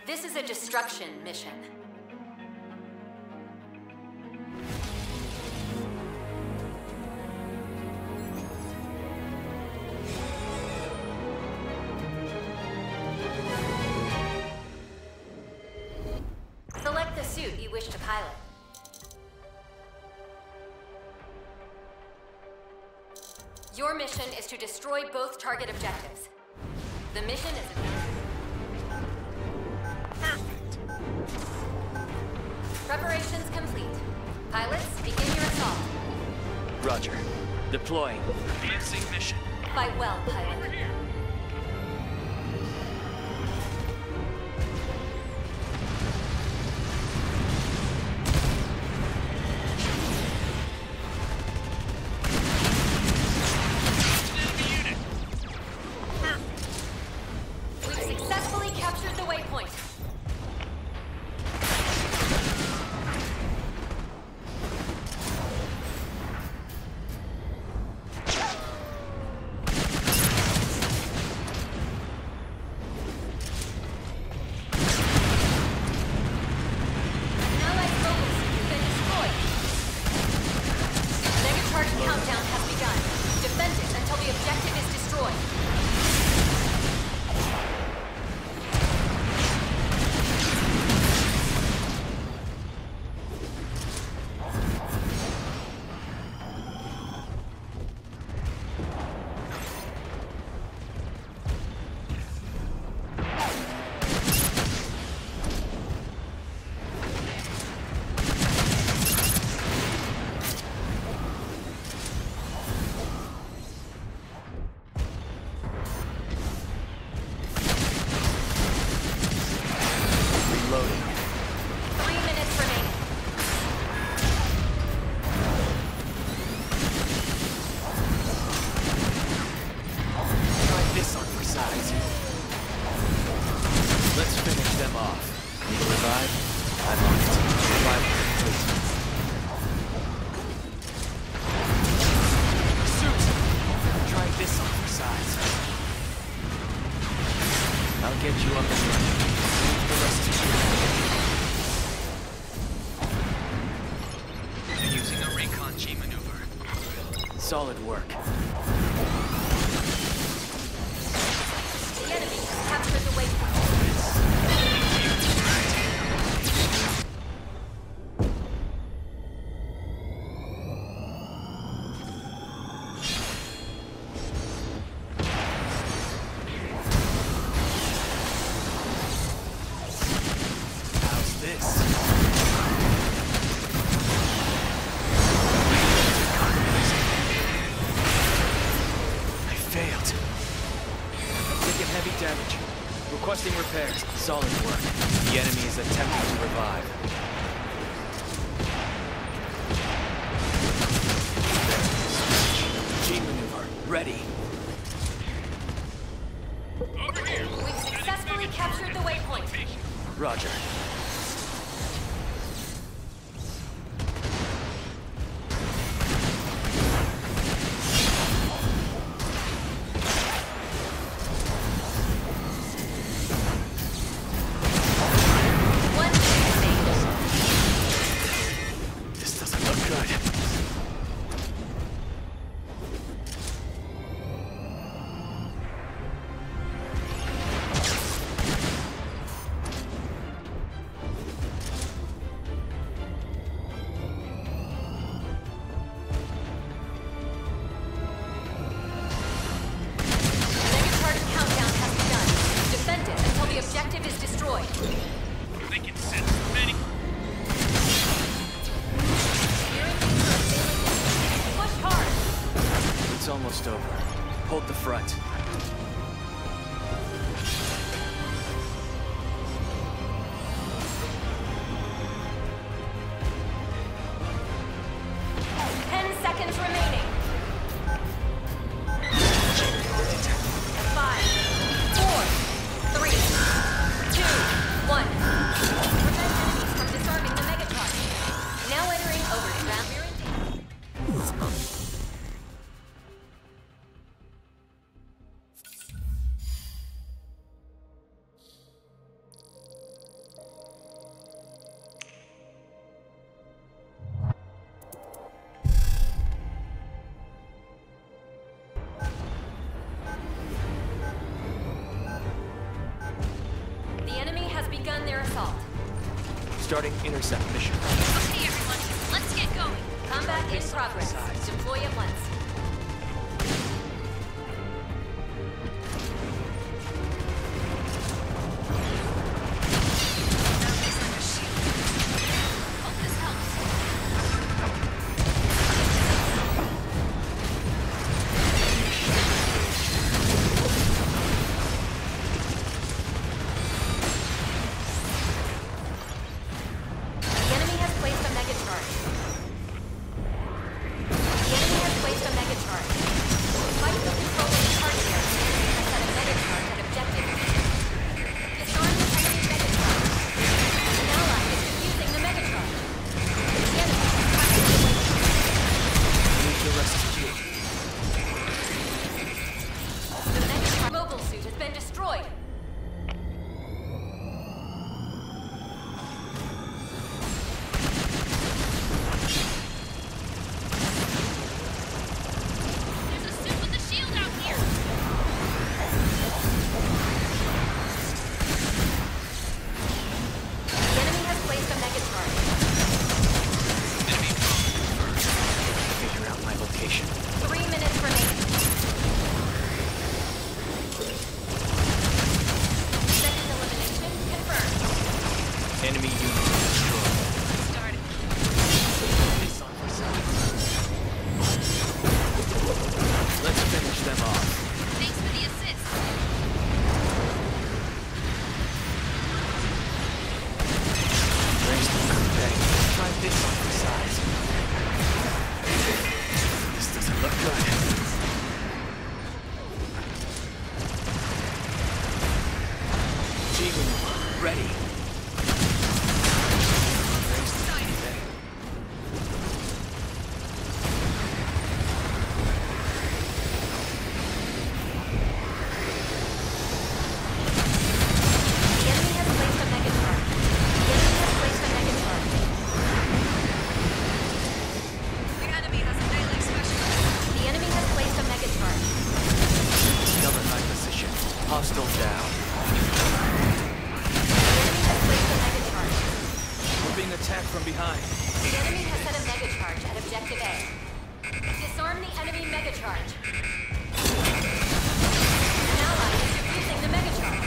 This is a destruction mission. Select the suit you wish to pilot. Your mission is to destroy both target objectives. The mission is... Perfect. Preparations complete. Pilots, begin your assault. Roger. Deploying. Advancing mission. Fight well, pilot. Over here. We've successfully captured the waypoint. An allied mobile suit has been destroyed. Negacharge countdown has begun. Defend it until the objective is destroyed. Reloading. 3 minutes remaining. Try this on for size. Let's finish them off. Need a revive? I'm on it. Revival complete. Suit! Try this on for size. I'll get you up and running. Leave the rest to you. Using a recon G maneuver. Solid work. The enemy has captured the waypoint. How's this? I failed. Taking heavy damage. Requesting repairs. Solid work. The enemy is attempting to revive. G maneuver. Ready. Over here. We've successfully captured the waypoint. Roger. One minute remaining. This doesn't look good. begun their assault. Starting intercept mission. Okay, everyone, let's get going. Combat in progress. Deploy at once. Hope this helps. The enemy has placed a mega charge. The enemy has placed a mega charge. Fight for control of the target area. The enemy has set a mega charge at objective B. Disarm the enemy mega charge. An ally is defusing the mega charge. The enemy has practically waited. Need to rescue. The mega charge mobile suit has been destroyed. There's a suit with a shield out here. The enemy has placed a mega charge. Enemy drone confirmed. Figure out my location. 3 minutes remaining. Second elimination confirmed. Enemy unit destroyed. Started. Let's finish them off. Thanks for the assist. Raise the curve. Try this on the sides. This doesn't look good. G-Move, ready. Raise the curve. The enemy has placed a mega charge. The enemy has placed a mega charge. The enemy has a melee specialist. The enemy has placed a mega charge. Cover my position. Hostile down. The enemy has placed a mega charge. We're being attacked from behind. The enemy has set a mega charge at objective A. Disarm the enemy mega charge. An ally is defusing the mega charge.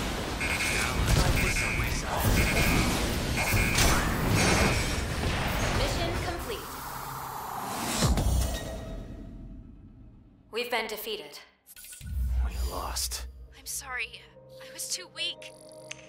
Mission complete. We've been defeated. We lost. I'm sorry. I was too weak.